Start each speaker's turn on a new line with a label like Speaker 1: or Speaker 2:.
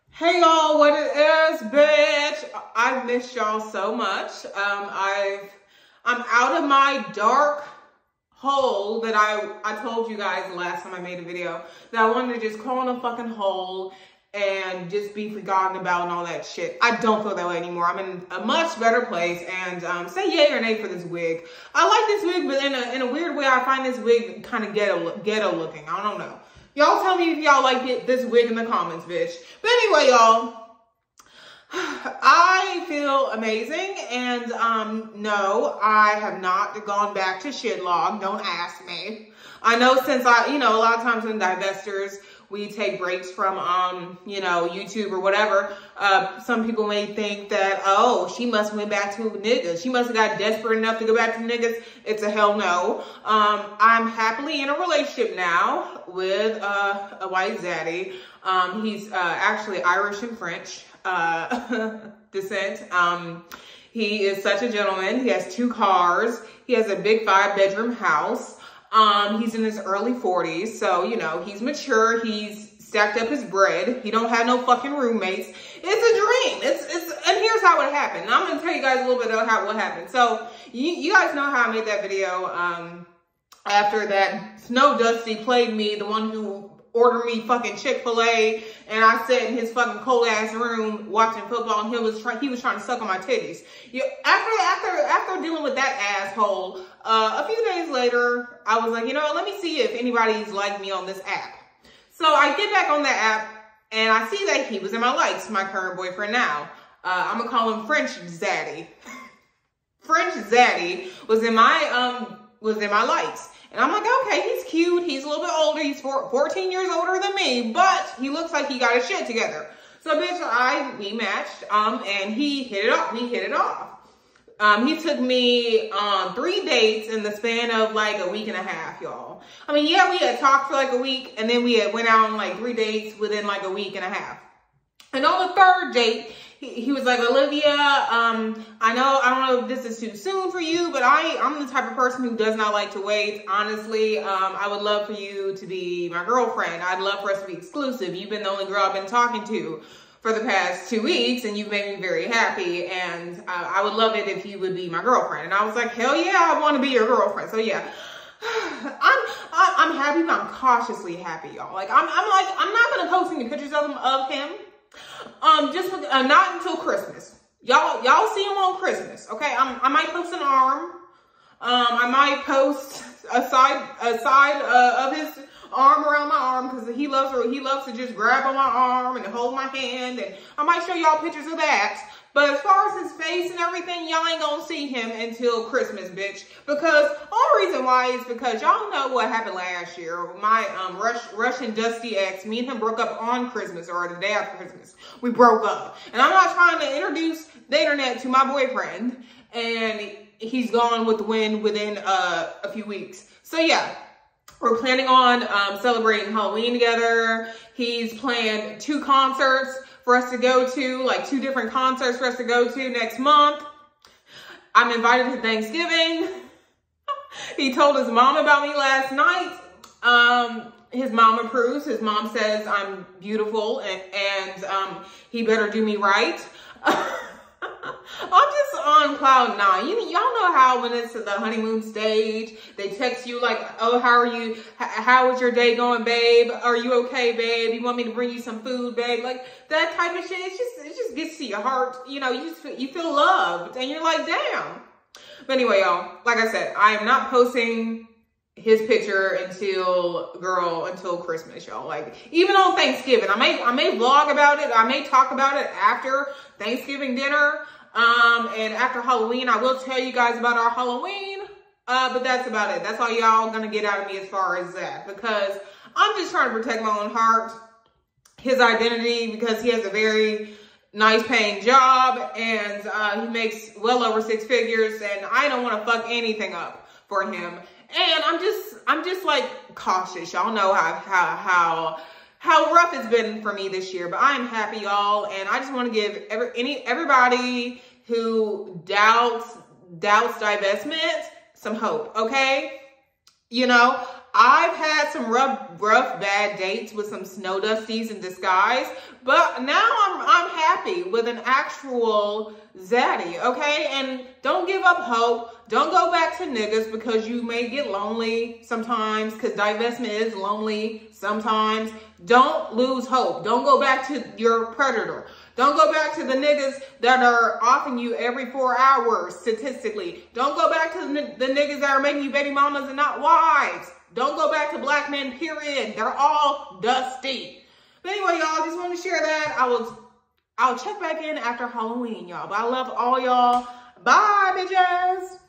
Speaker 1: Hey y'all, what it is, bitch? I've missed y'all so much. I'm out of my dark hole that I told you guys the last time I made a video that I wanted to just crawl in a fucking hole and just be forgotten about and all that shit. I don't feel that way anymore. I'm in a much better place, and say yay or nay for this wig. I like this wig, but in a weird way, I find this wig kind of ghetto looking. I don't know. Y'all tell me if y'all like this wig in the comments, bitch. But anyway, y'all, I feel amazing, and no, I have not gone back to shitblog. Don't ask me. I know since a lot of times when divestors, we take breaks from, YouTube or whatever. Some people may think that, oh, she must went back to niggas. She must have got desperate enough to go back to niggas. It's a hell no. I'm happily in a relationship now with a white zaddy. He's actually Irish and French descent. He is such a gentleman. He has 2 cars. He has a big 5-bedroom house. He's in his early 40s, so, he's mature. He's stacked up his bread. He don't have no fucking roommates. It's a dream. And here's how it happened. And I'm going to tell you guys a little bit about what happened. So, you guys know how I made that video, after that Snow Dusty played me, the one who ordered me fucking Chick-fil-A, and I sat in his fucking cold ass room watching football, and he was trying to suck on my titties. After dealing with that asshole, a few days later, I was like, let me see if anybody's like me on this app. So I get back on that app, and I see that he was in my likes, my current boyfriend now. I'm gonna call him French Zaddy. French Zaddy was in my likes. And I'm like, okay, he's cute. He's a little bit older. He's 14 years older than me, but he looks like he got his shit together. So, bitch, we matched, and he hit it off. He took me on 3 dates in the span of like a week and a half, y'all. I mean, yeah, we had talked for like a week, and then we had went out on like 3 dates within like a week and a half. And on the 3rd date, he was like, Olivia, I don't know if this is too soon for you, but I'm the type of person who does not like to wait. Honestly, I would love for you to be my girlfriend. I'd love for us to be exclusive. You've been the only girl I've been talking to for the past 2 weeks, and you've made me very happy, and I would love it if you would be my girlfriend. And I was like, hell yeah, I want to be your girlfriend. So yeah, I'm happy, but I'm cautiously happy, y'all. Like, I'm not going to post any pictures of him. Not until Christmas. Y'all see him on Christmas, okay? I might post an arm. I might post a side of his arm around my arm, because he loves to just grab on my arm and hold my hand, and I might show y'all pictures of that. But as far as his face and everything, y'all ain't gonna see him until Christmas, bitch. Because only reason why is because y'all know what happened last year. My Russian Dusty ex, me and him broke up on Christmas, or the day after Christmas. We broke up. And I'm not trying to introduce the internet to my boyfriend, and he's gone with the wind within a few weeks. So yeah, we're planning on celebrating Halloween together. He's planned 2 concerts for us to go to, like 2 different concerts for us to go to next month. I'm invited to Thanksgiving. He told his mom about me last night. His mom approves. His mom says I'm beautiful, and he better do me right. I'm just on cloud 9. Y'all know how when it's the honeymoon stage, they text you like, oh, how are you? How is your day going, babe? Are you okay, babe? You want me to bring you some food, babe? Like that type of shit. It just gets to your heart. You feel loved, and you're like, damn. But anyway, y'all, like I said, I am not posting his picture until Christmas, y'all. Like, even on Thanksgiving, I may vlog about it. I may talk about it after Thanksgiving dinner. And after Halloween, I will tell you guys about our Halloween. But that's about it. That's all y'all gonna get out of me as far as that. Because I'm just trying to protect my own heart, his identity, because he has a very nice paying job, and he makes well over 6 figures, and I don't want to fuck anything up for him. And I'm just like cautious. Y'all know how rough it's been for me this year, but I'm happy, y'all, and I just want to give everybody who doubts divestment some hope, okay? I've had some rough, bad dates with some snow dusties in disguise, but now I'm happy with an actual zaddy, okay? And don't give up hope. Don't go back to niggas because you may get lonely sometimes, because divestment is lonely sometimes. Don't lose hope. Don't go back to your predator. Don't go back to the niggas that are offing you every 4 hours statistically. Don't go back to the niggas that are making you baby mamas and not wives. Don't go back to black men, period. They're all dusty. But anyway, y'all, just want to share that. I'll check back in after Halloween, y'all. But I love all y'all. Bye, bitches.